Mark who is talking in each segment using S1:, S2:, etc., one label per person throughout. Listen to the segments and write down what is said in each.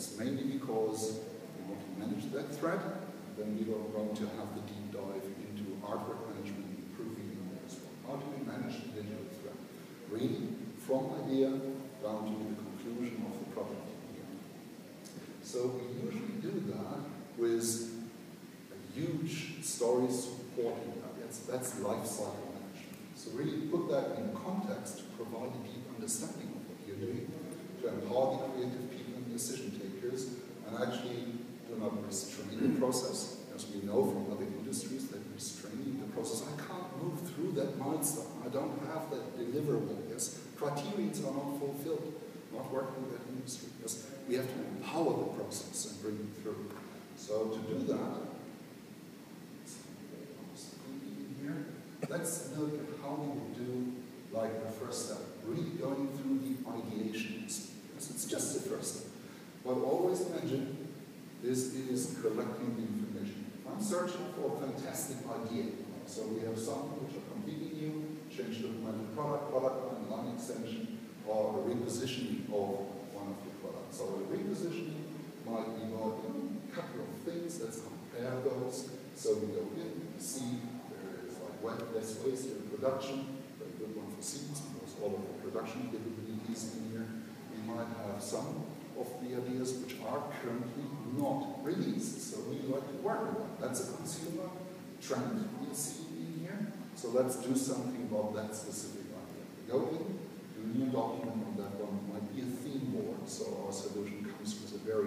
S1: threads, mainly because we want to manage that thread, and then we are going to have the deep dive into artwork management and proofing as well. How do we manage the digital thread? Really, from idea down to the conclusion of the project. So we usually do that with a huge story supporting that. That's life cycle management. So really put that in context to provide a deep understanding of what you're doing, to empower the creative people and decision takers, and actually do not restrain the process, as we know from other industries that restraining the process. I can't move through that milestone. I don't have that deliverable. Yes, criterions are not fulfilled. Not working in that industry. Yes, we have to empower the process and bring it through. So to do that, let's look at how we would do like the first step, really going through the ideation. Yes, it's just the first step. But always imagine this is collecting the information. I'm searching for a fantastic idea. So we have something which are completely new, change the product line, line extension, or a repositioning of one of your products. So a repositioning might involve a couple of things. Let's compare those. So we go in, we see there is like less waste in production, very good one for seeds because all of the production capabilities in here. We might have some of the ideas which are currently not released. So we like to work on that. That's a consumer trend we see in here. So let's do something about that specific idea. We go in, new document on that one might be a theme board, so our solution comes with a very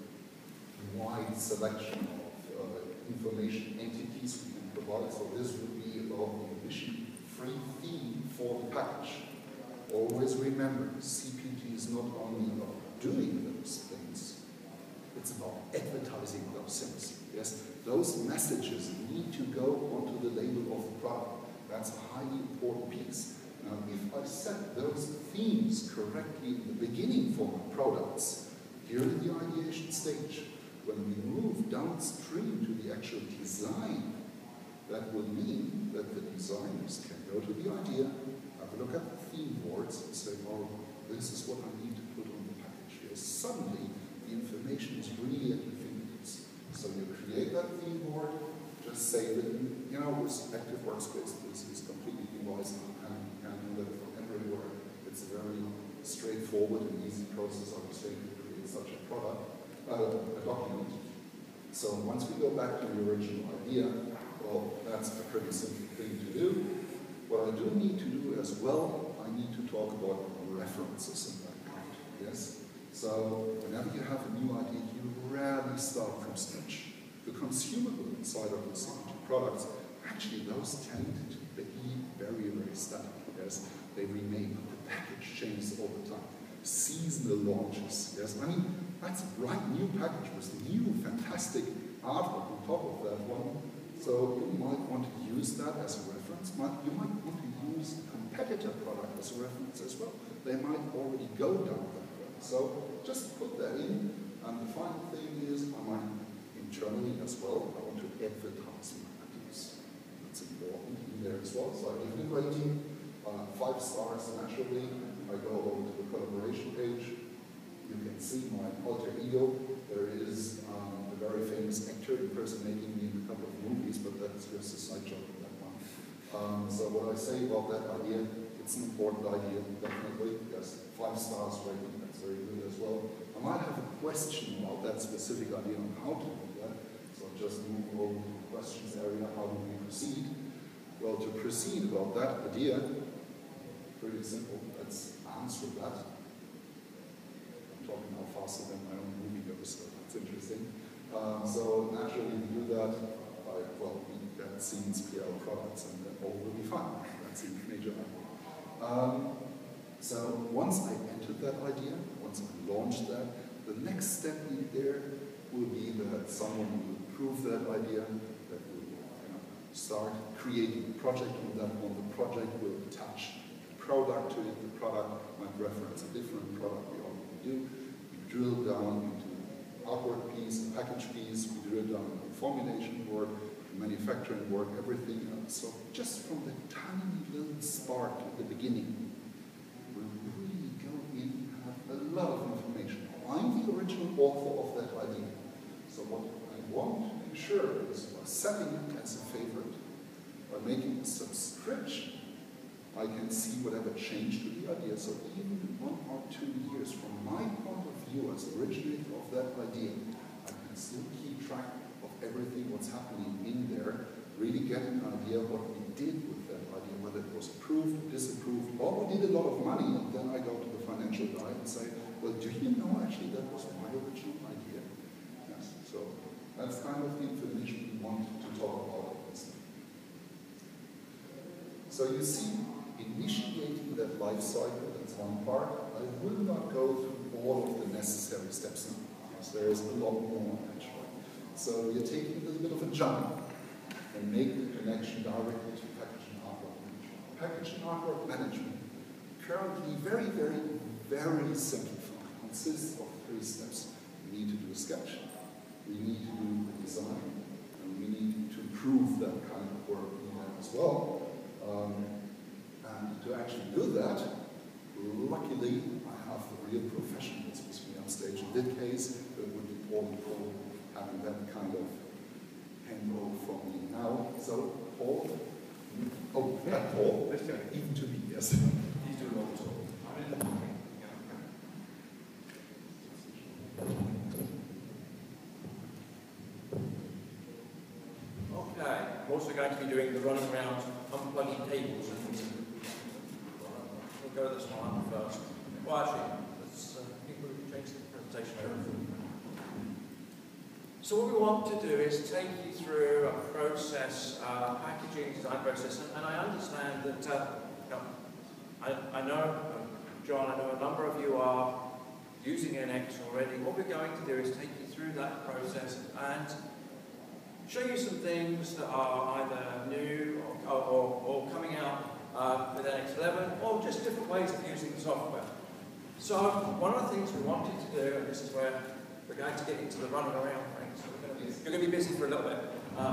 S1: wide selection of information entities we can provide. So this would be about the emission-free theme for the package. Always remember, CPG is not only about doing those things, it's about advertising those things. Yes, those messages need to go onto the label of the product. That's a highly important piece. Now, if I set those themes correctly in the beginning for my products, during the ideation stage, when we move downstream to the actual design, that will mean that the designers can go to the idea, have a look at the theme boards, and say, oh, this is what I need to put on the package. Yes, suddenly, the information is really at your fingertips. So you create that theme board, just save it, and, you know, with Active Workspace, this is completely device now. That from everywhere. It's a very straightforward and easy process, I would say, to create such a product, a document. So once we go back to the original idea, well, that's a pretty simple thing to do. What I do need to do as well, I need to talk about references in that kind. Yes? So whenever you have a new idea, you rarely start from scratch. The consumable inside of the CPG products, actually those tend to be very, very static. Yes, they remain. The package changes all the time. Seasonal launches. Yes, I mean that's a bright new package with new fantastic artwork on top of that one. So you might want to use that as a reference. You might want to use a competitor product as a reference as well. They might already go down that road. So just put that in. And the final thing is, I might internally as well. I want to advertise my ideas. That's important in there as well. So I give it a rating. 5 stars naturally. I go over to the collaboration page. You can see my alter ego. There is a very famous actor impersonating me in a couple of movies, but that's just a side job of that one. So what I say about that idea, it's an important idea, definitely. Yes, 5 stars rating, that's very good as well. I might have a question about that specific idea on how to do that. So I'll just move over to the questions area. How do we proceed? Well, to proceed about that idea, pretty simple. Let's answer that. I'm talking now faster than my own movie goes, so that's interesting. So naturally we do that by, well, we get scenes, PL products, and then all will be fine. That's a major idea. So once I entered that idea, once I launched that, the next step in there will be that someone will approve that idea, that will start creating a project on that one. The project will attach product to it. The product might reference a different product we already do. We drill down into the artwork piece, the package piece, we drill down into formulation work, manufacturing work, everything else. So just from the tiny little spark at the beginning, we really go in and have a lot of information. I'm the original author of that idea. So what I want to make sure is by setting it as a favorite, by making a subscription, I can see whatever changed to the idea. So even 1 or 2 years from my point of view as originator of that idea, I can still keep track of everything what's happening in there, really get an idea of what we did with that idea, whether it was approved, disapproved, or we did a lot of money, and then I go to the financial guy and say, well, do you know actually that was my original idea? Yes, so that's kind of the information we want to talk about. So you see, initiating that life cycle, that's one part. I will not go through all of the necessary steps now, because there is a lot more actually. So we are taking a little bit of a jump and make the connection directly to packaging artwork management. Packaging artwork management, currently very, very, very simplified, consists of 3 steps. We need to do a sketch, we need to do the design, and we need to prove that kind of work in there as well. And to actually do that, luckily, I have the real professionals with me on stage. In this case, it would be Paul and Paul having that kind of handover from me now. So, Paul, oh, yeah, Paul, even to me, yes.
S2: Please do roll call. I'm in the morning. Okay, I'm also going to be doing the running around unplugging cables. We'll go to this one first. Well, actually, let's change the presentation over. So what we want to do is take you through a process, packaging design process, and I understand that, I know, John, I know a number of you are using NX already. What we're going to do is take you through that process and show you some things that are either new or coming out with NX 11, or just different ways of using the software. So one of the things we wanted to do, and this is where we're going to get into the running around thing, so you're going to be busy for a little bit,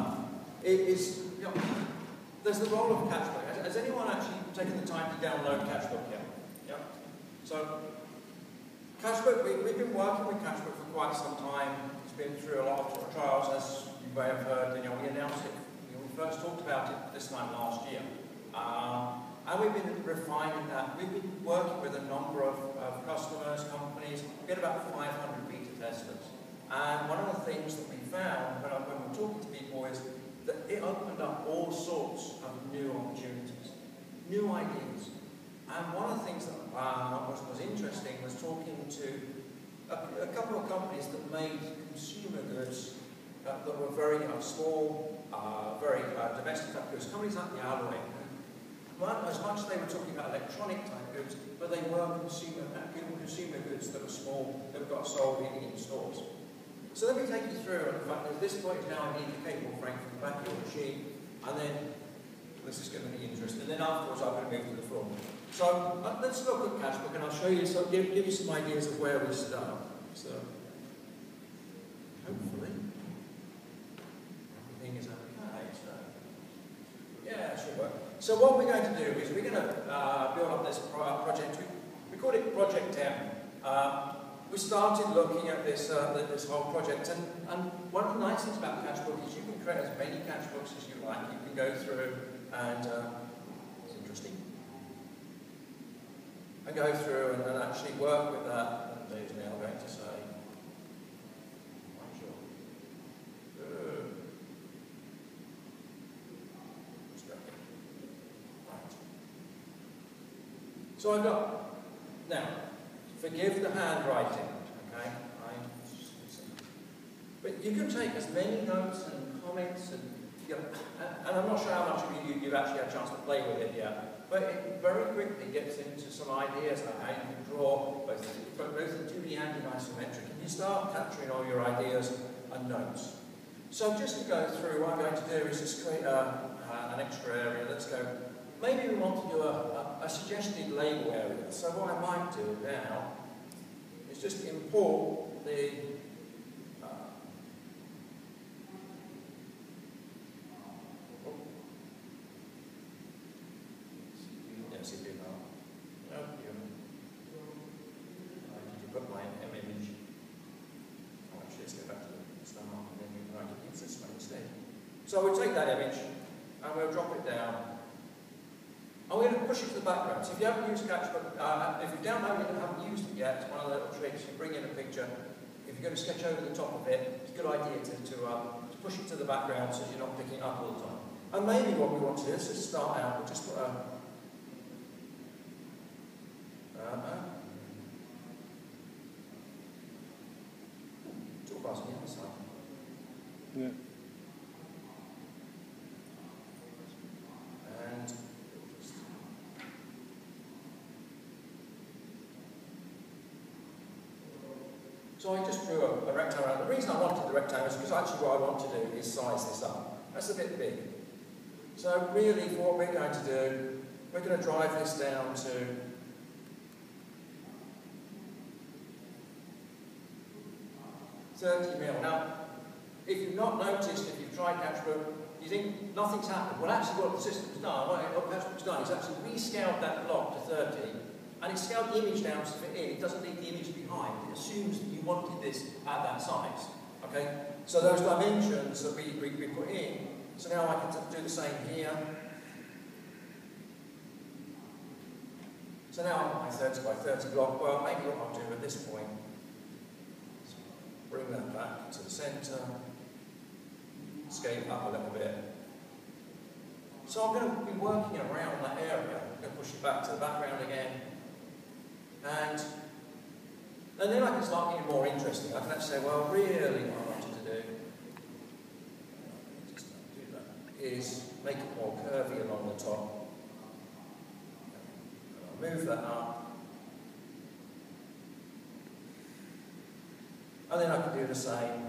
S2: is, there's the role of Catchbook. Has anyone actually taken the time to download Catchbook yet? Yeah? So, Catchbook, we've been working with Catchbook for quite some time. It's been through a lot of trials, as you may have heard. We announced it, we first talked about it this time last year. And we've been refining that. We've been working with a number of customers, companies. We had about 500 beta testers. And one of the things that we found when we're talking to people is that it opened up all sorts of new opportunities, new ideas. And one of the things that was interesting was talking to a couple of companies that made consumer goods that were very small, very domestic type goods, companies like the Alloy. As much as they were talking about electronic type goods, but they were consumer goods that were small, that got sold in stores. So let me take you through, and the fact that this point is now I need a cable frame from the back of your machine, and then this is going to be interesting. And then afterwards I'm going to move to the floor. So let's look at Catchbook, and I'll show you, give you some ideas of where we start. So hopefully everything is okay. So yeah, it should work. So what we're going to do is we're going to build up this project. We called it Project M. We started looking at this this whole project, and one of the nice things about Catchbook is you can create as many Catchbooks as you like. You can go through and it's interesting. And go through and actually work with that. And Dave's now going to say, I'm sure. Right. So I've got now. Forgive the handwriting, okay? But you can take as many notes and comments and I'm not sure how much of you've actually had a chance to play with it yet, but it very quickly gets into some ideas like how you can draw both in 2D and in isometric, and you start capturing all your ideas and notes. So just to go through, what I'm going to do is just create an extra area. Let's go. Maybe we want to do a suggested label area. So what I might do now is just import the yes, it did not. No, you put my image. So we'll take that image and we'll drop it down. And we're going to push it to the background. So if you haven't used Sketchbook, if you've downloaded it and haven't used it yet, it's one of the little tricks. You bring in a picture. If you're going to sketch over the top of it, it's a good idea to push it to the background so you're not picking it up all the time. And maybe what we want to do is just start out, we'll just put a toolbars on the other side.
S3: Yeah.
S2: And so I just drew a rectangle. The reason I wanted the rectangle is because actually what I want to do is size this up. That's a bit big. So really for what we're going to do, we're going to drive this down to 30 mil. Now, if you've not noticed, if you've tried Sketchbook, you think nothing's happened. Well, actually what the system's done, what Sketchbook's done, is actually rescaled that block to 30, and it's scaled the image down to fit in. It doesn't leave the image behind. It assumes that you wanted this at that size. Okay? So those dimensions that we put in, so now I can do the same here. So now I've got my 30 by 30 block. Well, maybe what I'll do at this point is bring that back to the centre, scale up a little bit. So I'm going to be working around that area. I'm going to push it back to the background again. And then I can start getting more interesting. I can actually say, well, really what I want you to do, is make it more curvy along the top. And I'll move that up. And then I can do the same.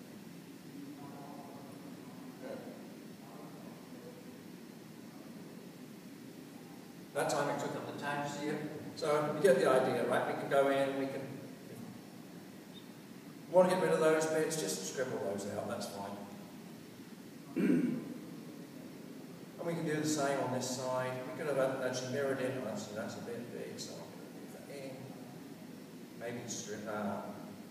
S2: That time it took up the tabs here. So you get the idea, right? We can go in, we can want to get rid of those bits, just scribble those out, that's fine. And we can do the same on this side. We could have actually mirrored it. Oh, actually, that's a bit big, so I'm going to move that in. Maybe strip out.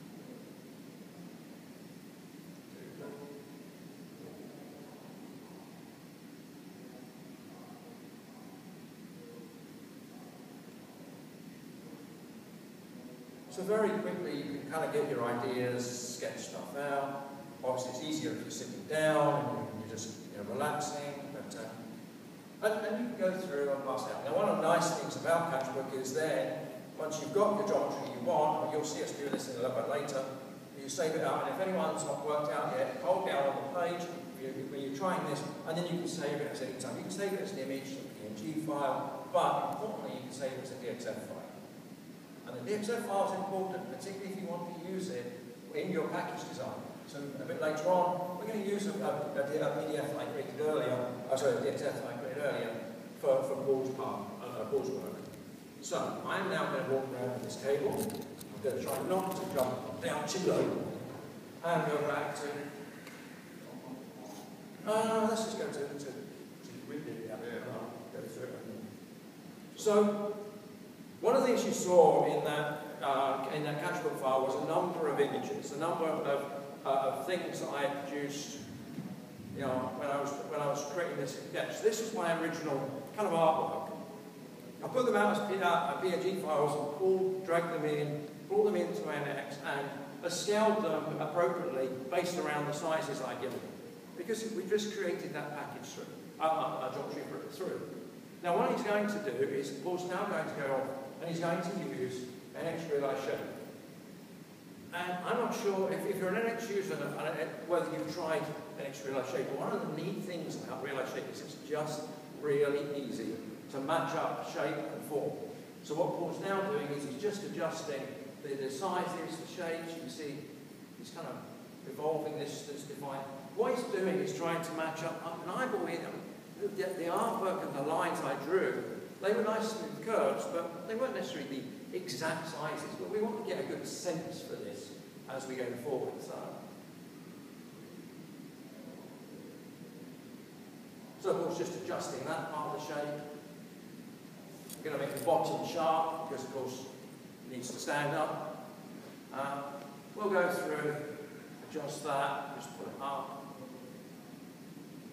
S2: So very quickly you can kind of get your ideas, sketch stuff out. Obviously it's easier if you're sitting down and you're just relaxing, but and you can go through and bust out. Now one of the nice things about Sketchbook is then, once you've got your geometry you want, and you'll see us do this in a little bit later, you save it out, and if anyone's not worked out yet, hold down on the page when you're trying this, and then you can save it at any time. You can save it as an image, a PNG file, but importantly you can save it as a DXF file. And the DXF file is important, particularly if you want to use it in your package design. So a bit later on, we're going to use a PDF I created earlier, a DXF I created earlier for Paul's work. So I'm now going to walk around with this cable. I'm going to try not to jump down too low, and go back to. Let's just go to go through it. So. One of the things you saw in that Sketchbook file was a number of images, a number of things that I had produced, when I was creating this sketch. This was my original kind of artwork. I put them out as PNG files and dragged them in, brought them into NX, and scaled them appropriately based around the sizes I'd given, because we just created that package through, geometry through. Now what he's going to do is, Paul's now going to go on and he's going to use an NX realized shape. And I'm not sure if you're an NX user, whether you've tried NX realized shape, but one of the neat things about realized shape is it's just really easy to match up shape and form. So what Paul's now doing is he's just adjusting the sizes, the shapes. You can see he's kind of evolving this define. What he's doing is trying to match up an eyeball in them. The artwork and the lines I drew, they were nice smooth curves, but they weren't necessarily the exact sizes. But we want to get a good sense for this as we go forward. So of course, just adjusting that part of the shape. I'm going to make the bottom sharp because, of course, it needs to stand up. We'll go through, adjust that, just put it up.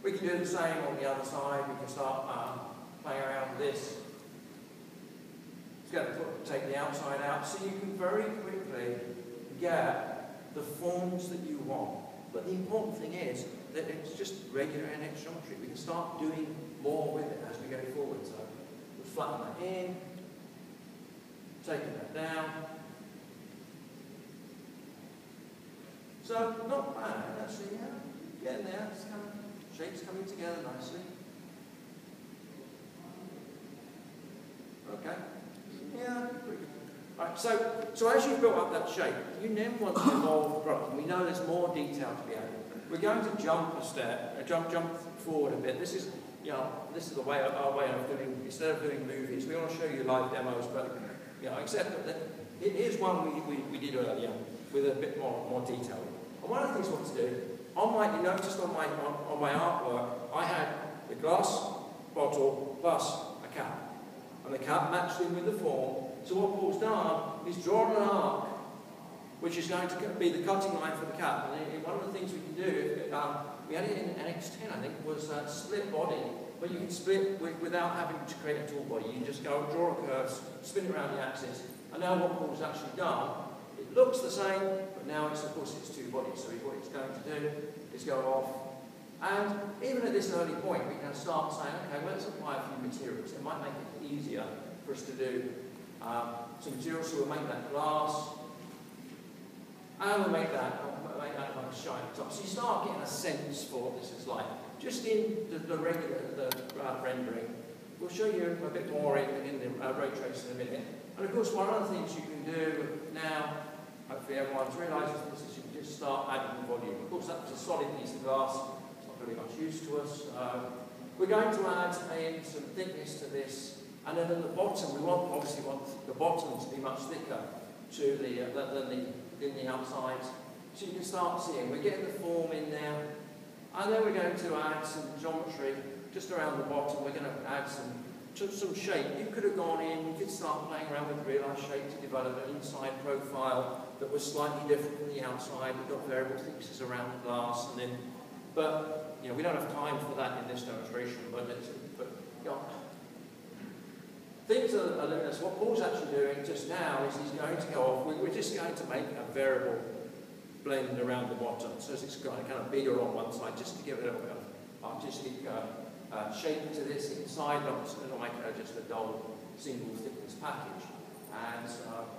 S2: We can do the same on the other side. We can start playing around with this. It's going to take the outside out, so you can very quickly get the forms that you want. But the important thing is that it's just regular NX geometry. We can start doing more with it as we go forward. So we'll flatten that in, taking that down. So not bad, actually, yeah. Getting there, it's kind of, shapes coming together nicely. Okay. Yeah, pretty good. Right, so as you've built up that shape, you then want to evolve the product. And we know there's more detail to be added. We're going to jump a step, jump forward a bit. This is, this is the way our way of doing. Instead of doing movies, we want to show you live demos, but except that here's one we did earlier with a bit more detail. And one of the things I want to do, you noticed on my artwork, I had the glass bottle plus a cap. And the cap matched in with the form. So what Paul's done is drawn an arc, which is going to be the cutting line for the cap. And one of the things we can do, we had it in NX10, I think, was split body. But you can split without having to create a tool body. You can just go draw a curve, spin it around the axis. And now what Paul's actually done, it looks the same, but now of course it's two bodies. So what it's going to do is go off. And even at this early point, we can start saying, okay, well, let's apply a few materials. It might make it easier for us to do some materials. So we'll make that glass, and we'll make that like a shiny top. So you start getting a sense for what this is like. Just in the regular rendering, we'll show you a bit more in the ray trace in a minute. And of course, one of the things you can do now, hopefully everyone's realised this, is you can just start adding the volume. Of course, that's a solid piece of glass. Very much use to us. We're going to add some thickness to this, and then at the bottom, we obviously want the bottom to be much thicker than the outside. So you can start seeing, we're getting the form in there, and then we're going to add some geometry just around the bottom. We're going to add some shape. You could have gone in, you could start playing around with realised shape to develop an inside profile that was slightly different from the outside. We've got variable thicknesses around the glass, and then we don't have time for that in this demonstration, but things are limitless. What Paul's actually doing just now is he's going to go off. We're just going to make a variable blend around the bottom, so it's kind of bigger on one side, just to give it a little bit of artistic shape to this inside, not like just a dull single thickness package. And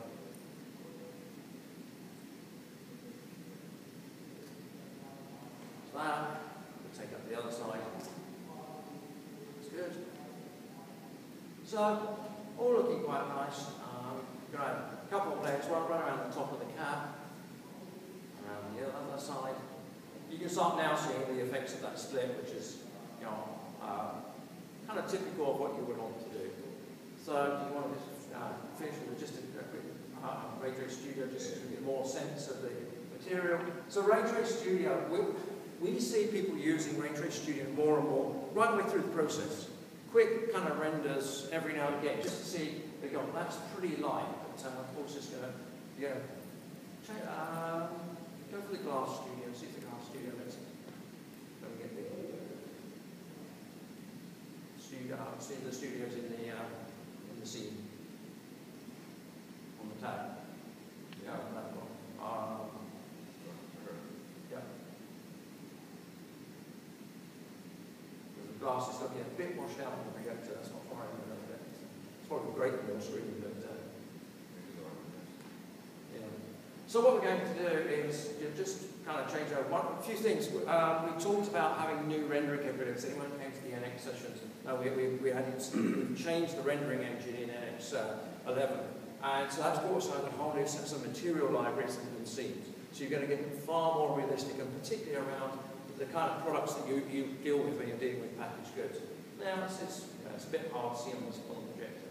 S2: that, we'll take up the other side. That's good. So, all looking quite nice. Great. A couple of layers, right around the top of the cap. Around the other side. You can start now seeing the effects of that split, which is, kind of typical of what you would want to do. So, do you want to finish with just a quick Ray Trace Studio, just to get more sense of the material? So, Ray Trace Studio, we see people using Ray Trace Studio more and more, right the way through the process. Quick kind of renders every now and again, just to see, they go, that's pretty light, but of course it's going to, go for the glass studio, see if the glass studio lets it. Don't get the studios in the scene, on the tab. Yeah, that one. Glass is looking a bit washed out on the projector, that's not firing a little bit. It's probably great on your screen, but So what we're going to do is just kind of change over a few things. We talked about having new rendering capabilities. Anyone came to the NX sessions? No, we've changed the rendering engine in NX 11. And so that's also a whole new set of material libraries and scenes. So you're going to get far more realistic, and particularly around the kind of products that you deal with when you're dealing with packaged goods. Now, it's a bit hard to see on this projector.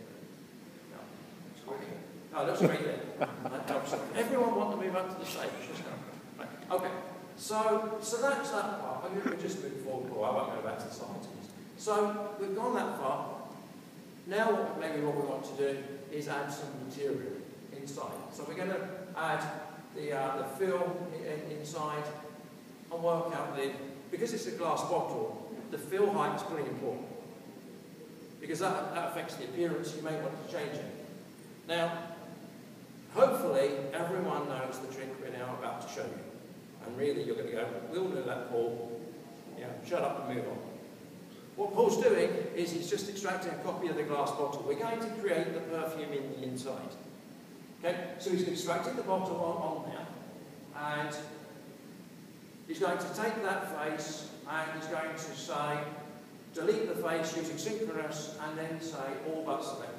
S2: No, it looks great there. That helps. Everyone wants to move up to the stage. Right. Okay, so that's that part. I'm going to just move forward, or I won't go back to the slides. So we've gone that far. Now, maybe what we want to do is add some material inside. So we're going to add the fill inside and work out the because it's a glass bottle, the fill height is pretty important. Because that affects the appearance, you may want to change it. Now, hopefully, everyone knows the trick we're now about to show you. And really, you're going to go, we'll do that, Paul. Yeah, shut up and move on. What Paul's doing is he's just extracting a copy of the glass bottle. We're going to create the perfume in the inside. Okay, so he's extracting the bottle on there, and he's going to take that face, and he's going to say, delete the face using synchronous, and then say all but selected.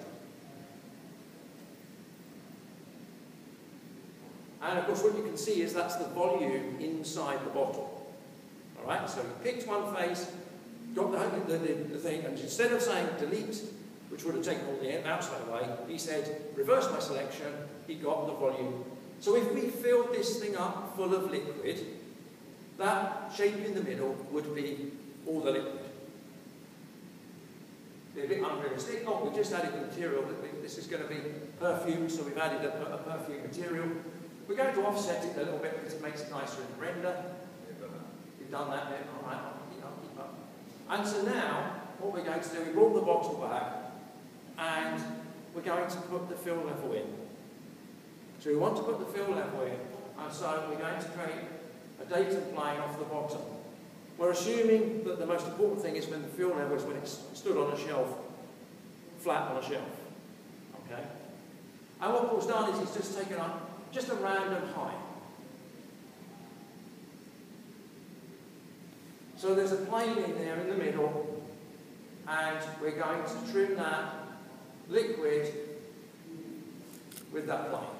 S2: And of course what you can see is that's the volume inside the bottle. Alright, so he picked one face, got the thing, and instead of saying delete, which would have taken all the outside away, he said reverse my selection, he got the volume. So if we filled this thing up full of liquid, that shape in the middle would be all the liquid. A bit unrealistic. Oh, we just added the material. This is going to be perfume, so we've added a perfume material. We're going to offset it a little bit because it makes it nicer in the render. We've done that bit. All right, I'll keep up. And so now, what we're going to do, we brought the bottle back, and we're going to put the fill level in. So we want to put the fill level in, and so we're going to create a data plane off the bottom. We're assuming that the most important thing is when the fill level is when it's stood on a shelf, flat on a shelf. Okay? And what Paul's done is he's just taken up just a random height. So there's a plane in there in the middle, and we're going to trim that liquid with that plane.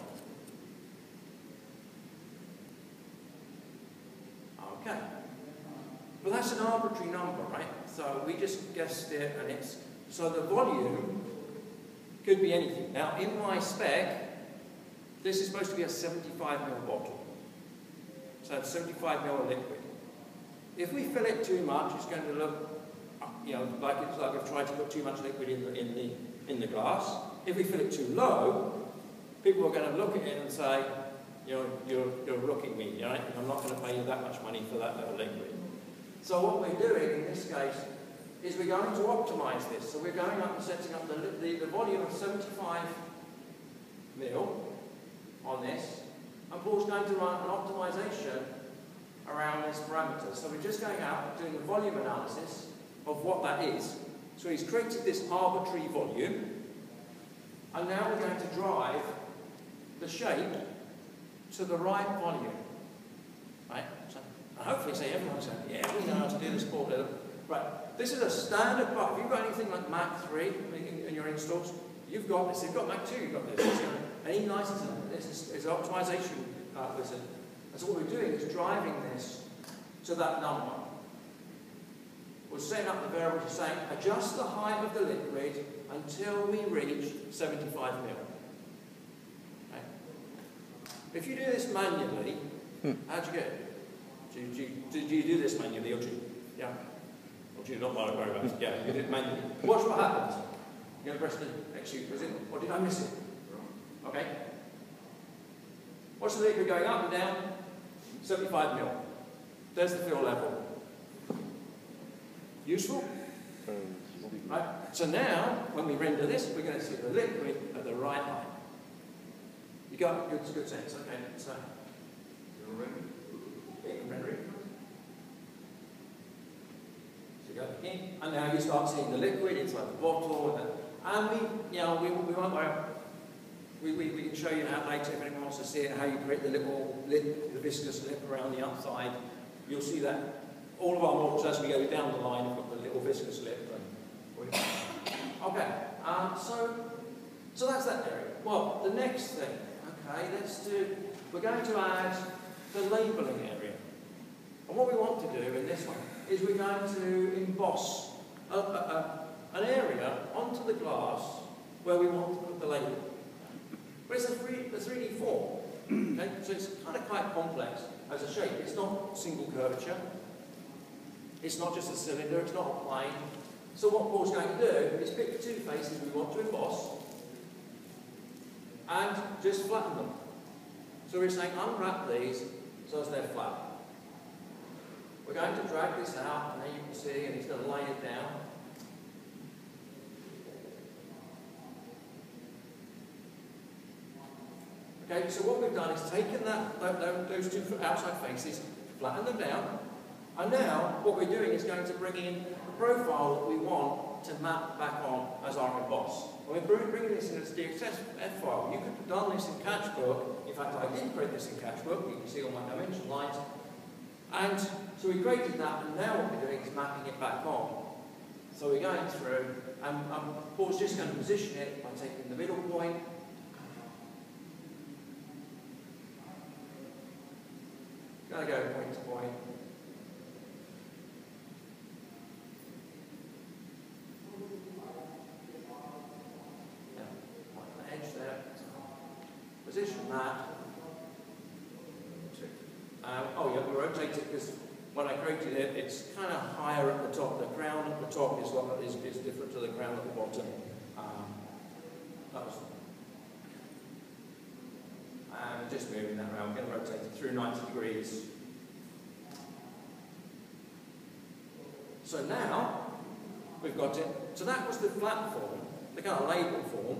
S2: Okay. But that's an arbitrary number, right? So we just guessed it, and it's... So the volume could be anything. Now, in my spec, this is supposed to be a 75ml bottle. So it's 75ml liquid. If we fill it too much, it's going to look, you know, like it's like we've tried to put too much liquid in the glass. If we fill it too low, people are going to look at it and say, you know, you're rooking me, right? I'm not going to pay you that much money for that little liquid. So what we're doing in this case is we're going to optimize this. So we're going up and setting up the volume of 75 mil on this, and Paul's going to run an optimization around this parameter. So we're just going out and doing the volume analysis of what that is. So he's created this arbitrary volume, and now we're going to drive the shape to the right volume. Right? So hopefully say everyone's saying, yeah, we know how to do this, Paul. Right, this is a standard part. If you've got anything like Mac 3 in your installs, you've got this. If you've got Mac 2, you've got this. Any license, this is an optimization wizard. And so what we're doing is driving this to that number. We're setting up the variable to saying, adjust the height of the liquid until we reach 75 mil. Okay. If you do this manually, how'd you get it? Did you do this manually, or do you? Yeah. Or do you not want to worry about it? Yeah, you did it manually. Watch what happens. You're going to press the execute, was it? Or did I miss it? Okay. Watch the liquid going up and down. 75 mil. There's the fill level. Useful? Right. So now, when we render this, we're going to see the liquid at the right height. You got good sense. Okay. So.
S1: You're ready?
S2: Render it. So you go in, and now you start seeing the liquid inside the bottle, and we won't worry. We can show you how later if anyone wants to see it, how you create the little lip, the viscous lip around the outside. You'll see that all of our models as we go down the line have got the little viscous lip. Okay, so that's that area. Well, the next thing, okay, we're going to add the labelling area. And what we want to do in this one is we're going to emboss an area onto the glass where we want to put the label. But it's a 3D form, okay? So it's kind of quite complex as a shape. It's not single curvature. It's not just a cylinder. It's not a plane. So what Paul's going to do is pick the two faces we want to emboss and just flatten them. So we're saying unwrap these so as they're flat. We're going to drag this out, and there you can see, and he's going to lay it down. Okay, so what we've done is taken those two outside faces, flattened them down, and now what we're doing is going to bring in the profile that we want to map back on as our emboss. And we're bringing this in as a DXF file. You could have done this in Catchbook. In fact, I did create this in Catchbook. You can see all my dimension lines. And so we created that, and now what we're doing is mapping it back on. So we're going through, and Paul's just going to position it by taking the middle point. Going to go point to point. Yeah, point the edge there. Position that. Oh yeah, we rotate it because when I created it, it's kind of higher at the top. The crown at the top is what is different to the crown at the bottom. And just moving that around, we're going to rotate it through 90 degrees. So now we've got it. So that was the flat form, the kind of label form.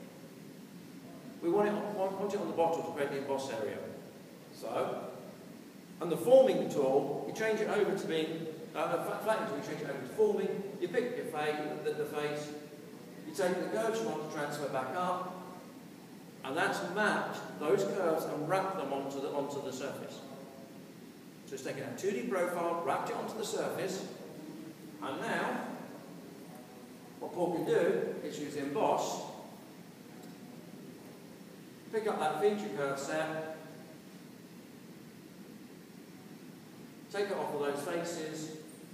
S2: We want it on the bottom to create the emboss area. So, and the forming tool, you change it over to being flattening tool. You change it over to forming. You pick your face, the face. You take the curves you want to transfer back up. And that's mapped those curves and wrapped them onto the surface. So it's taken a 2D profile, wrapped it onto the surface, and now what Paul can do is use emboss, pick up that feature curve set, take it off of those faces,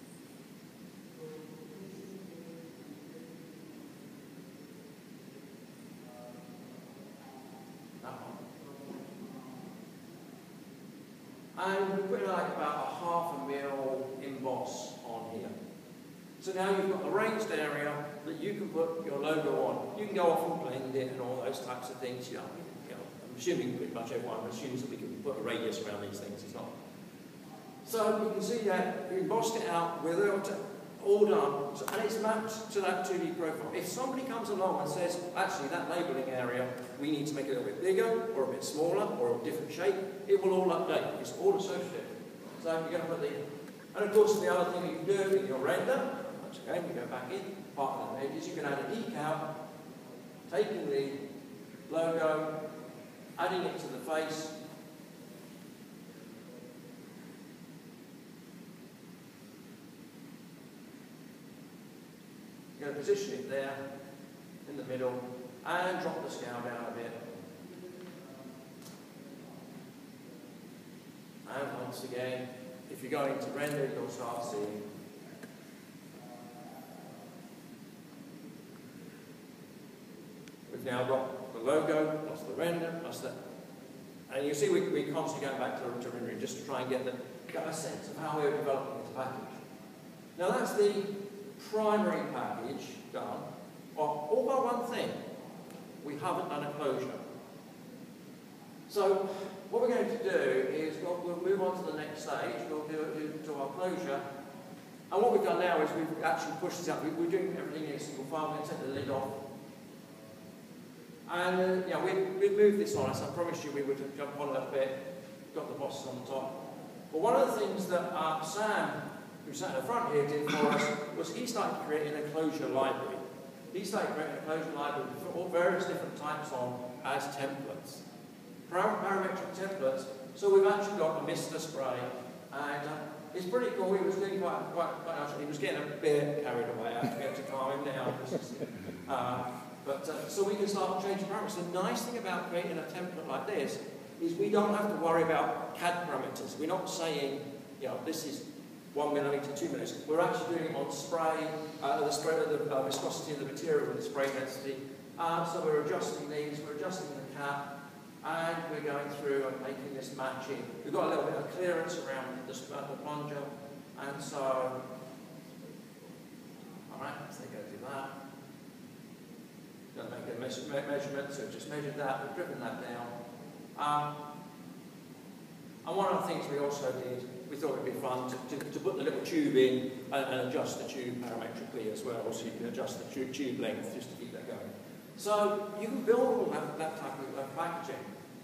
S2: and we put like about a 1/2 mil emboss on here. So now you've got the raised area that you can put your logo on. You can go off and blend it and all those types of things. You know, I'm assuming pretty much everyone assumes that we can put a radius around these things. It's not. So you can see that we embossed it out with it all done, and it's mapped to that 2D profile. If somebody comes along and says, actually, that labelling area, we need to make it a little bit bigger, or a bit smaller, or a different shape, it will all update. It's all associated. So you're going to put the, and of course, the other thing you can do in your render, once again, we go back in, part of the edges, you can add a decal, taking the logo, adding it to the face, you're going to position it there, in the middle, and drop the scale down a bit. And once again, if you're going to render, you'll start seeing. We've now got the logo, plus the render, plus that. And you see we're constantly going back to rendering just to try and get a sense of how we're developing this package. Now that's the primary package done. All but one thing, we haven't done a closure. So what we're going to do is we'll move on to the next stage. We'll do our closure. And what we've done now is we've actually pushed this up. We're doing everything in a single file. We're going to take the lid off. And yeah, we'd move this on us. I promised you we would jump on a little bit. Got the bosses on the top. But one of the things that Sam, who sat in the front here, did for us was he started creating a closure library. He started creating a closure library for all various different types on as templates. Parametric templates. So we've actually got a Mr. Spray, and it's pretty cool. He was doing quite nice. He was getting a bit carried away. I have to get to calm him down. So we can start changing parameters. The nice thing about creating a template like this is we don't have to worry about CAD parameters. We're not saying, you know, this is 1 millimeter, 2 millimeters. We're actually doing it on spray, the viscosity of the material and the spray density. So we're adjusting these, we're adjusting the cap, and we're going through and making this matching. We've got a little bit of clearance around the plunger, and so, all right, so they go do that. Going to make a measurement, so just measured that, we've driven that down. And one of the things we also did, we thought it'd be fun to put the little tube in and adjust the tube parametrically as well, so you can adjust the tube length just to keep that going. So you can build all that type of packaging.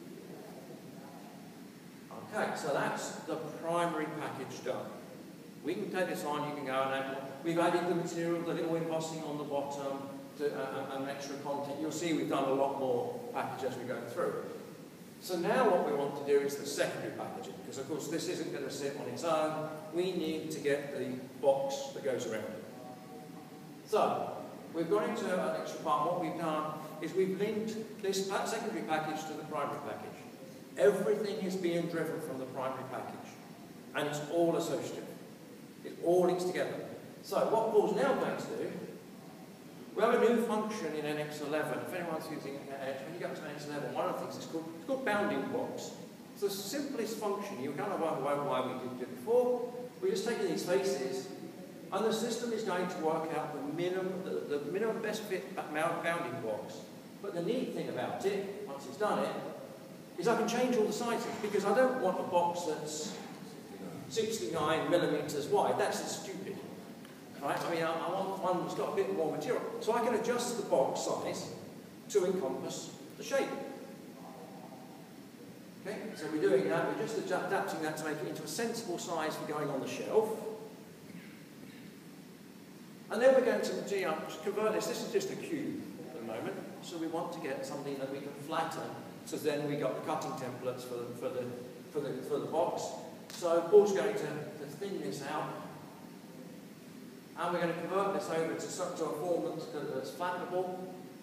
S2: Okay, so that's the primary package done. We can take this on, you can go and we've added the material, the little embossing on the bottom, and extra content. You'll see we've done a lot more package as we go through. So now what we want to do is the secondary packaging, because of course this isn't going to sit on its own. We need to get the box that goes around it. So we've gone into an extra part. What we've done is we've linked this secondary package to the primary package. Everything is being driven from the primary package, and it's all associative. It all links together. So what Paul's now going to do, we have a new function in NX11. If anyone's using Edge, when you go to NX11, one of the things is called bounding box. It's the simplest function. You're going to wonder why we didn't do it before. We're just taking these faces, and the system is going to work out the minimum best fit bounding box. But the neat thing about it, once it's done it, is I can change all the sizes, because I don't want a box that's 69 millimeters wide. That's just stupid. Right? I mean, I want one that's got a bit more material. So I can adjust the box size to encompass the shape. Okay, so we're doing that. We're just adapting that to make it into a sensible size for going on the shelf. And then we're going to convert this. This is just a cube at the moment. So we want to get something that we can flatten. So then we got the cutting templates for the box. So Paul's going to thin this out. And we're going to convert this over to a form that's flattable.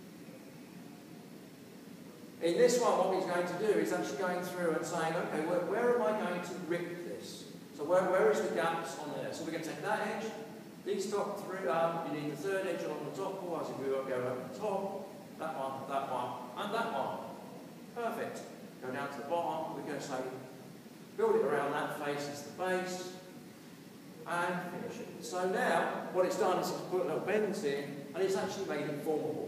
S2: In this one, what he's going to do is actually going through and saying, okay, where am I going to rip this? So where is the gaps on there? So we're going to take that edge, these top three, you need the third edge on the top, or as if we won't go over the top, that one, and that one. Perfect. Go down to the bottom, we're going to say, build it around that face as the base, and finish it. So now, what it's done is it's put little bends in, and it's actually made it formable.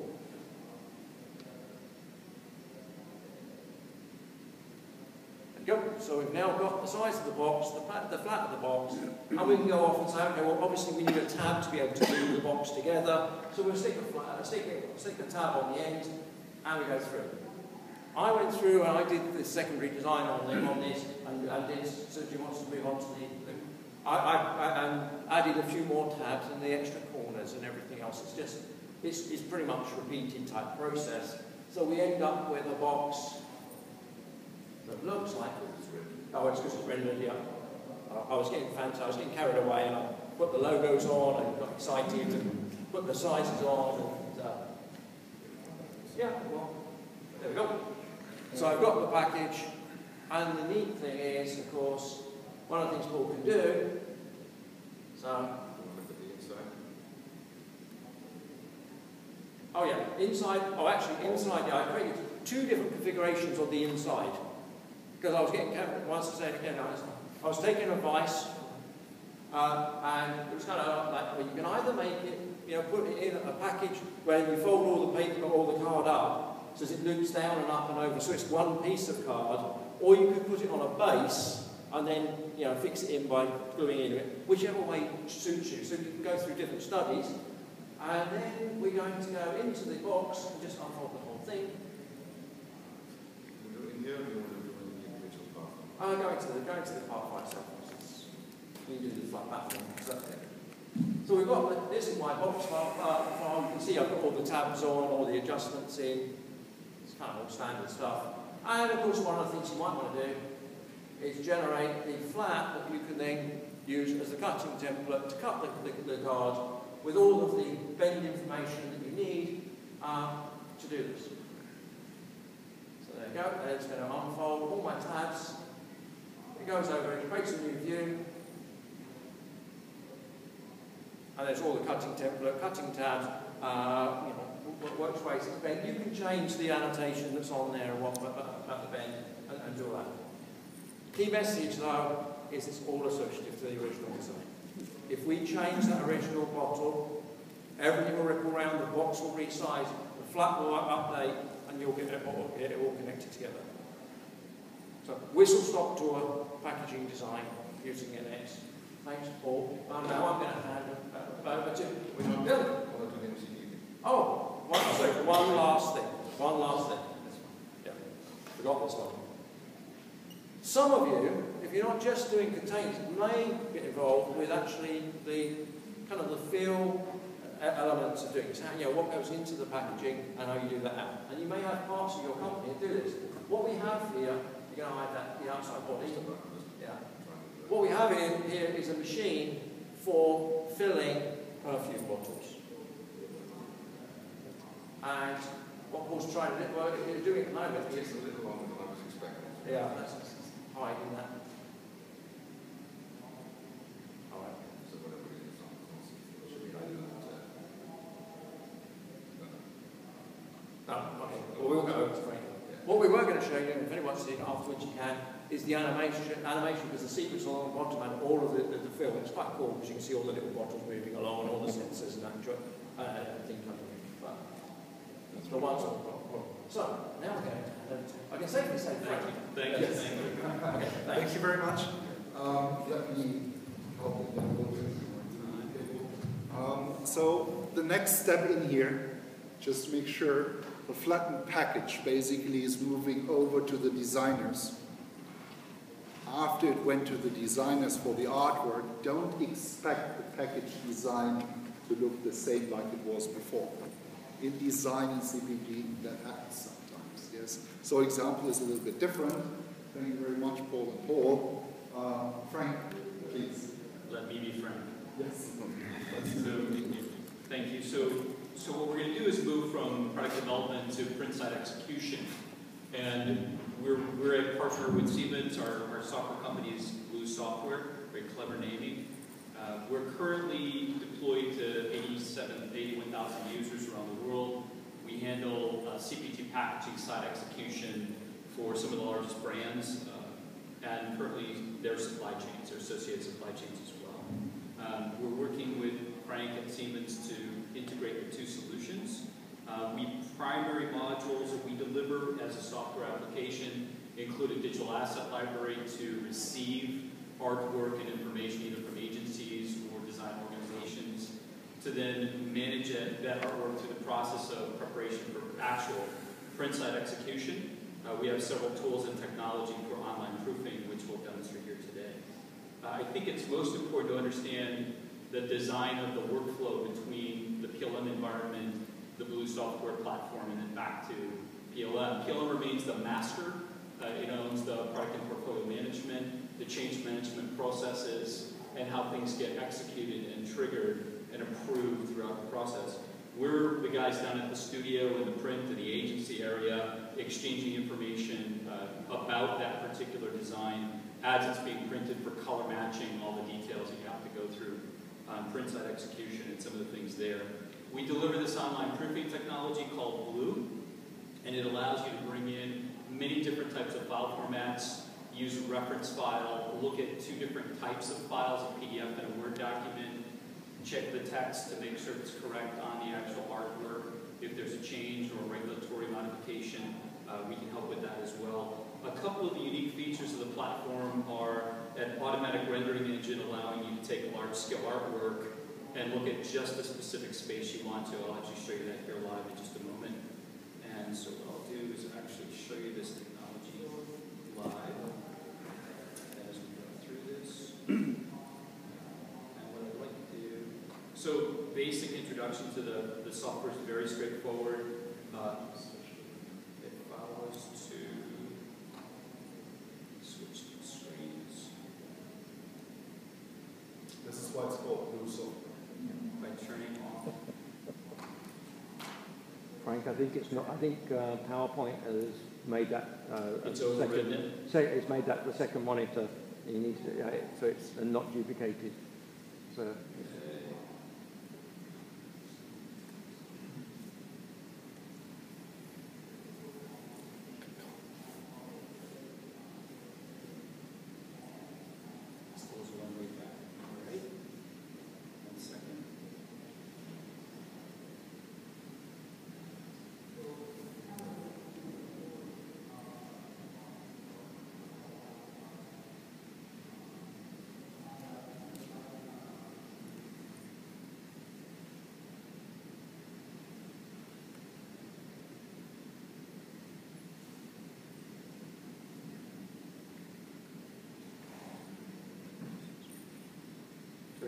S2: There you go. So we've now got the size of the box, the flat of the box, and we can go off and say, okay, well, obviously we need a tab to be able to glue the box together, so we'll stick a tab on the end, and we go through. I went through and I did the secondary design on this, and did, so do you want to move on to I added a few more tabs and the extra corners and everything else. It's pretty much repeated type process. So we end up with a box that looks like it's because it's rendered, yeah. I was getting fancy, I was getting carried away, and I put the logos on and got excited and put the sizes on. And, yeah, well, there we go. So I've got the package, and the neat thing is, of course, one of the things Paul can do, so...
S1: Look at the inside.
S2: Oh yeah, inside, yeah, I created two different configurations on the inside. Because I was getting, once I said again, I was taking advice, and it was kind of like, well, you can either make it, put it in a package where you fold all the paper or the card up, so it loops down and up and over, so it's one piece of card, or you could put it on a base, and then, fix it in by gluing in it, whichever way suits you. So you can go through different studies, and then we're going to go into the box and just unfold the whole thing.
S1: You do it in here, or you want to do it in the individual part?
S2: Going to the part by itself. We do the flat platform. So we've got, this is my box file. You can see I've got all the tabs on, all the adjustments in. It's kind of all standard stuff. And of course, one of the things you might want to do is generate the flat that you can then use as a cutting template to cut the card with all of the bend information that you need to do this. So there you go, and it's going to unfold all my tabs. It goes over, it creates a new view, and there's all the cutting template, cutting tabs, workspace, it's bend. You can change the annotation that's on there about the bend and do all that. Key message, though, is it's all associative to the original design. If we change that original bottle, everything will ripple around, the box will resize, the flat will update, and you'll get it all connected together. So whistle-stop tour packaging design using NX. Thanks, Paul. Now I'm going to hand over to Bill. Oh, one last thing. One last thing. Yeah, forgot this one. Some of you, if you're not just doing containers, may get involved with actually the kind of the feel elements of doing this. How, what goes into the packaging and how you do that out. And you may have parts of your company that do this. What we have here, you're going to hide that the outside body. Yeah. What we have here is a machine for filling perfume bottles. And what Paul's trying to do, well, if you're doing it at the moment,
S1: it's a little longer than I was expecting.
S2: Yeah, that's hiding that. All right.
S1: So whatever it is, should be hiding that.
S2: No, okay. Well, we'll go over to Frank. What we were going to show you, if anyone wants to see it afterwards, you can, is the animation because the sequence along the bottom and all of the film. It's quite cool because you can see all the little bottles moving along and all the sensors and everything coming in. But the ones on the bottom. So, now we're going to, I can safely say thank you.
S3: Thank you. Thank you.
S2: Okay,
S1: Thank you very much. Let me help you a little bit. So, the next step in here, just to make sure, the flattened package basically is moving over to the designers. After it went to the designers for the artwork, don't expect the package design to look the same like it was before. In design in CPG, that happens sometimes, yes. So example is a little bit different. Thank you very much, Paul and Paul. Frank, please.
S3: Let me be Frank.
S1: Yes.
S3: Thank you. So what we're going to do is move from product development to print side execution. And we're a partner with Siemens. Our software company is Blue Software, very clever naming. We're currently deployed to 81,000 users around the world. We handle CPG packaging side execution for some of the largest brands, and currently their supply chains, their associated supply chains as well. We're working with Frank at Siemens to integrate the two solutions. Primary modules that we deliver as a software application include a digital asset library to receive artwork and information either from agencies or design organizations, to then manage that artwork through the process of preparation for actual print side execution. We have several tools and technology for online proofing, which we'll demonstrate here today. I think it's most important to understand the design of the workflow between the PLM environment, the Blue software platform, and then back to PLM. PLM remains the master. It owns the product and portfolio management, the change management processes, and how things get executed and triggered and approved throughout the process. We're the guys down at the studio in the print and the agency area exchanging information about that particular design as it's being printed for color matching, all the details that you have to go through, print side execution and some of the things there. We deliver this online proofing technology called Blue, and it allows you to bring in many different types of file formats, use a reference file, look at two different types of files, a PDF and a Word document, check the text to make sure it's correct on the actual artwork. If there's a change or a regulatory modification, we can help with that as well. A couple of the unique features of the platform are an automatic rendering engine allowing you to take large-scale artwork and look at just the specific space you want to. I'll actually show you that here live in just a moment. And so what I'll do is actually show you this technology live as we go through this. And what I'd like to do, so basic introduction to the software is very straightforward. It follows to switch to screens.
S1: This is why it's called Blue software.
S3: By turning off.
S4: Frank, I think it's not. I think PowerPoint has made that.
S3: It's overridden it.
S4: It's made that the second monitor. You need to, so it's not duplicated. So.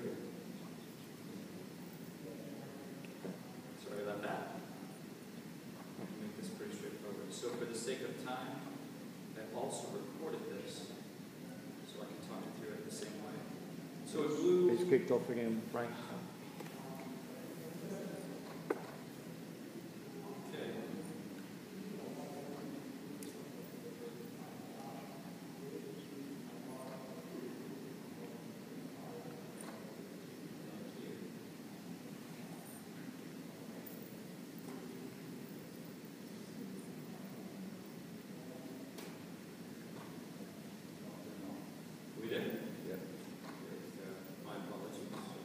S1: good.
S3: Sorry about that. I'll make this pretty straightforward. So for the sake of time, I've also recorded this so I can talk you through it the same way. So it blew.
S4: It's kicked off again, Frank.
S3: Okay. We did?
S1: Yeah.
S3: My apologies.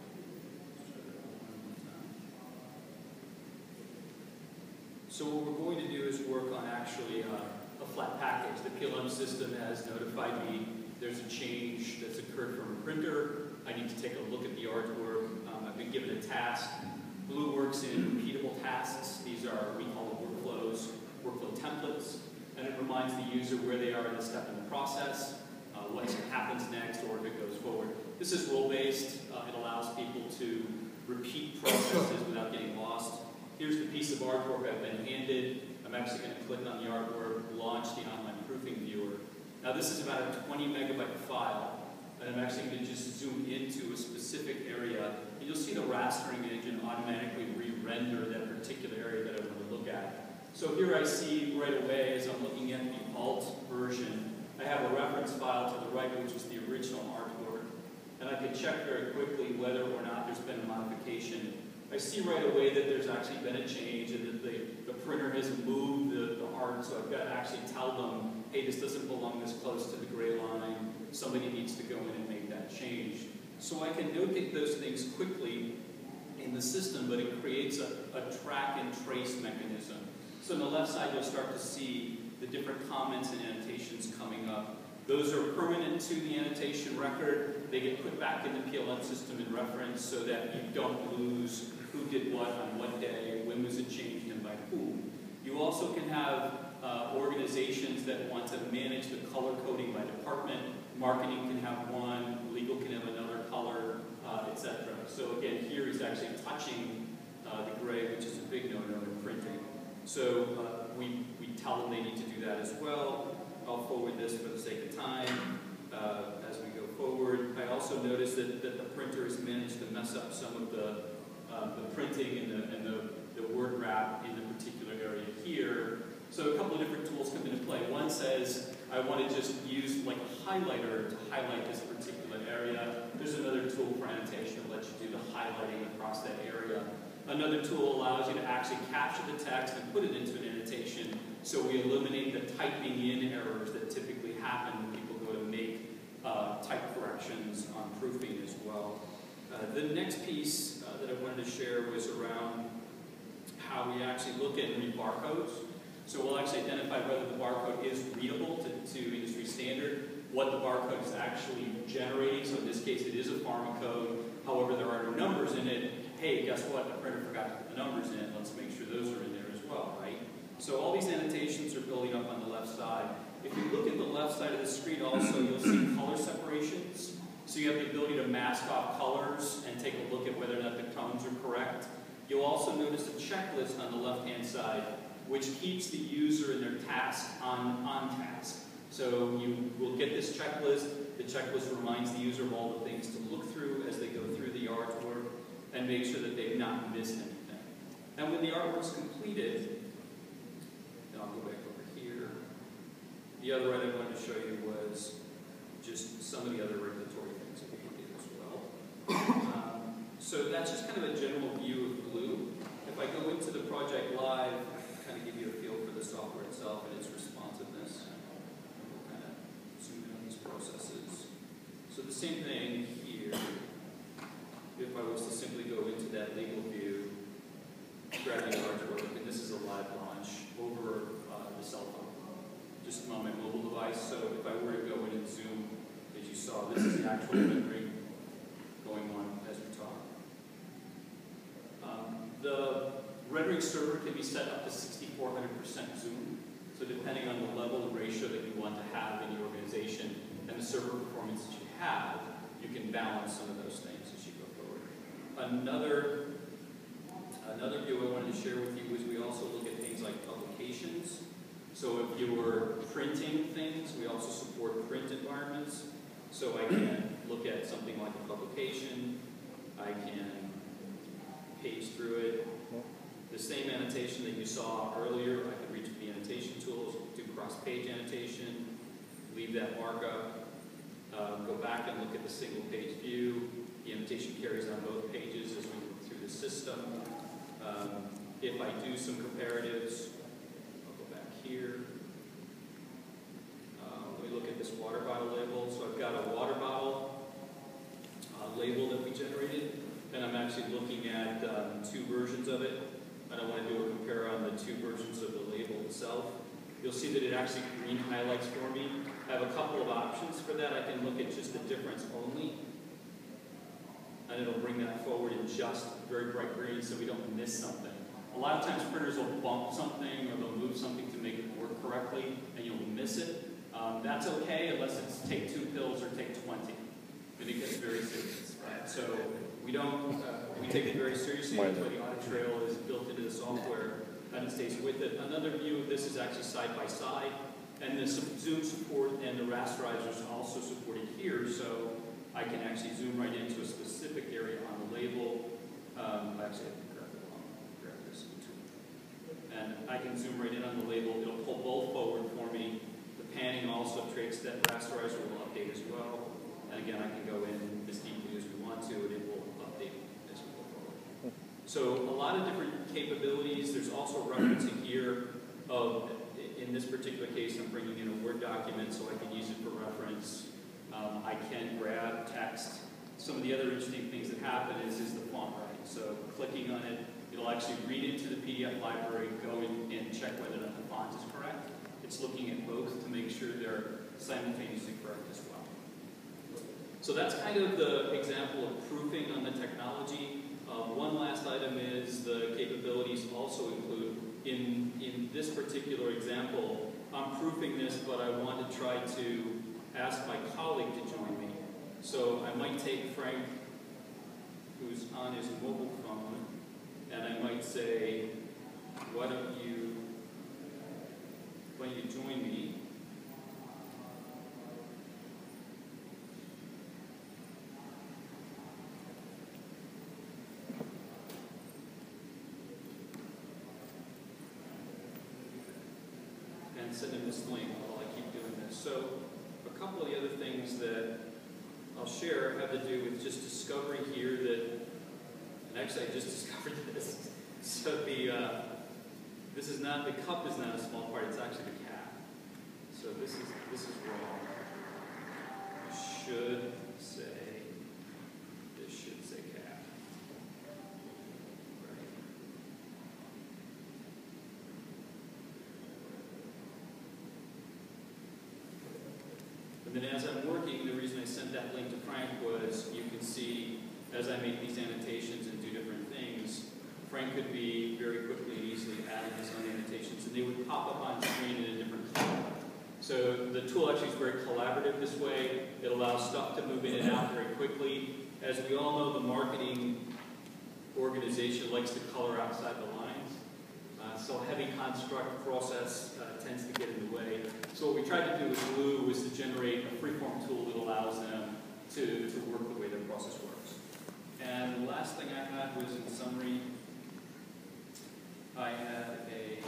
S3: So what we're going to do is work on actually a flat package. The PLM system has notified me there's a change that's occurred from a printer. I need to take a look at the artwork. I've been given a task. Blue works in repeatable tasks. These are, we call them workflows, workflow templates, and it reminds the user where they are in the step in the process, what happens next, or if it goes forward. This is role-based. It allows people to repeat processes without getting lost. Here's the piece of artwork I've been handed. I'm actually going to click on the artwork, launch the online proofing viewer. Now this is about a 20 megabyte file, and I'm actually going to just zoom into a specific area, and you'll see the rastering engine automatically re-render that particular area that I want to look at. So here I see right away, as I'm looking at the alt version, I have a reference file to the right, which is the original artwork, and I can check very quickly whether or not there's been a modification. I see right away that there's actually been a change and that the printer has moved the art, so I've got to actually tell them, hey, this doesn't belong this close to the gray line. Somebody needs to go in and make that change. So I can notate those things quickly in the system, but it creates a track and trace mechanism. So on the left side, you'll start to see the different comments and annotations coming up. Those are permanent to the annotation record. They get put back in the PLM system in reference so that you don't lose who did what on what day, when was it changed, and by whom. You also can have organizations that want to manage the color coding by department. Marketing can have one, legal can have another color, etc. So again, here he's actually touching the gray, which is a big no-no in printing. So we tell them they need to do that as well. I'll forward this for the sake of time as we go forward. I also noticed that the printer has managed to mess up some of the printing and the word wrap in the particular area here. So a couple of different tools come into play. One says, I want to just use like a highlighter to highlight this particular area. There's another tool for annotation that lets you do the highlighting across that area. Another tool allows you to actually capture the text and put it into an annotation, so we eliminate the typing in errors that typically happen when people go to make type corrections on proofing as well. The next piece that I wanted to share was around how we actually look at and read barcodes. So we'll actually identify whether the barcode is readable to industry standard, what the barcode is actually generating. So in this case, it is a pharma code. However, there are no numbers in it. Hey, guess what? The printer forgot to put the numbers in. Let's make sure those are in there as well, right? So all these annotations are building up on the left side. If you look at the left side of the screen also, you'll see color separations. So you have the ability to mask off colors and take a look at whether or not the tones are correct. You'll also notice a checklist on the left-hand side, which keeps the user and their task on task. So you will get this checklist. The checklist reminds the user of all the things to look through as they go through the artwork and make sure that they've not missed anything. And when the artwork's completed, and I'll go back over here, the other item I wanted to show you was just some of the other regulatory things that we can do as well. So that's just kind of a general view of Glue. If I go into the project live, kind of give you a feel for the software itself and its responsiveness. And we'll kind of zoom in on these processes. So the same thing here. If I was to simply go into that legal view, grab the artwork, and this is a live launch over the cell phone, just on my mobile device. So if I were to go in and zoom, as you saw, this is the actual rendering going on as we talk. The rendering server can be set up to 6,400% zoom. So depending on the level and ratio that you want to have in your organization and the server performance that you have, you can balance some of those things as you go Another view I wanted to share with you is we also look at things like publications. So if you were printing things, we also support print environments. So I can look at something like a publication, I can page through it. The same annotation that you saw earlier, I could reach the annotation tools, do cross-page annotation, leave that markup, go back and look at the single page view. The annotation carries on both pages as we move through the system. If I do some comparatives, I'll go back here. Let me look at this water bottle label. So I've got a water bottle label that we generated, and I'm actually looking at two versions of it. I don't want to do a compare on the two versions of the label itself. You'll see that it actually green highlights for me. I have a couple of options for that. I can look at just the difference only, and it'll bring that forward in just very bright green so we don't miss something. A lot of times printers will bump something or they'll move something to make it work correctly and you'll miss it. That's okay unless it's take 2 pills or take 20. And it gets very serious, right? So we take it very seriously. That's why the audit trail is built into the software and it stays with it. Another view of this is actually side by side, and the zoom support and the rasterizers are also supported here, so I can actually zoom right into a specific area on the label. Actually, I can grab this too. And I can zoom right in on the label. It'll pull both forward for me. The panning also traits that rasterizer will update as well. And again, I can go in as deeply as we want to, and it will update as we go forward. So a lot of different capabilities. There's also referencing here of, in this particular case, I'm bringing in a Word document so I can use it for reference. I can grab text. Some of the other interesting things that happen is the font writing. So clicking on it, it'll actually read into the PDF library, go in and check whether or not the font is correct. It's looking at both to make sure they're simultaneously correct as well. So that's kind of the example of proofing on the technology. One last item is the capabilities also include, in this particular example, I'm proofing this, but I want to try to ask my colleague to join me. So I might take Frank, who's on his mobile phone, and I might say, why don't you join me? And send him this link while I keep doing this. So a couple of the other things that I'll share have to do with just discovery here that, and actually I just discovered this. So this is not, the cup is not a small part, it's actually the cap. So this is wrong. This should say cap. Right. And then as I'm working, the reason I sent that link to Frank was you can see as I make these annotations and do different things, Frank could be very quickly and easily adding his own annotations, and they would pop up on screen in a different color. So the tool actually is very collaborative this way. It allows stuff to move in and out very quickly. As we all know, the marketing organization likes to color outside the lines. So heavy construct process tends to get in the way. So what we tried to do with Glue was to generate a freeform tool that allows them to work the way their process works. And the last thing I had was, in summary, I had a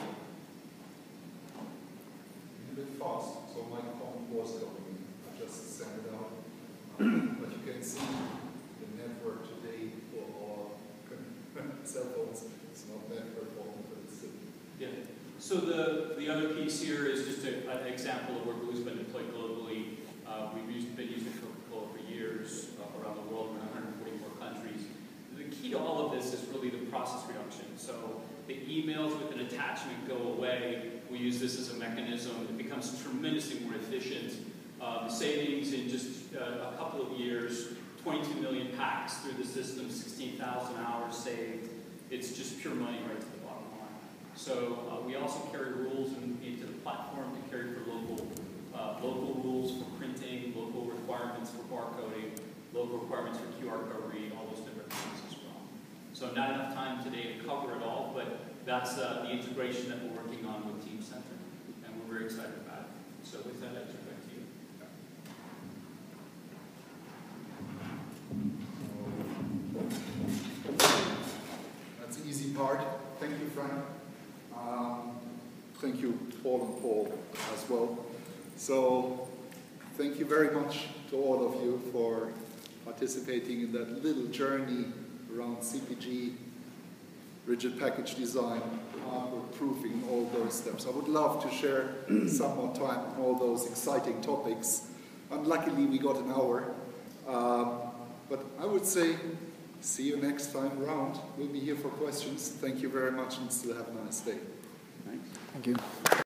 S1: bit fast, so my phone was going. I just sent it out. But you can see the network today for our cell phones. It's not network phone, but it's
S3: yeah. So the other piece here is just an example of where Glue's been deployed globally. We've been using Coca-Cola for years around the world. We're in 144 countries. The key to all of this is really the process reduction. So the emails with an attachment go away. We use this as a mechanism. It becomes tremendously more efficient. Savings in just a couple of years, 22 million packs through the system, 16,000 hours saved. It's just pure money right to the bottom line. So we also carry rules into the platform to carry for local rules for printing, local requirements for barcoding, local requirements for QR code read, all those different things as well. So not enough time today to cover it all, but that's the integration that we're working on with Team Center, and we're very excited about it. So with that, I turn back to you.
S1: That's the easy part. Thank you, Frank. Thank you, Paul and Paul, as well. So, thank you very much to all of you for participating in that little journey around CPG, rigid package design, hardware proofing, all those steps. I would love to share some more time on all those exciting topics. Unluckily, we got an hour. But I would say, see you next time around. We'll be here for questions. Thank you very much and still have a nice day.
S5: Thank you.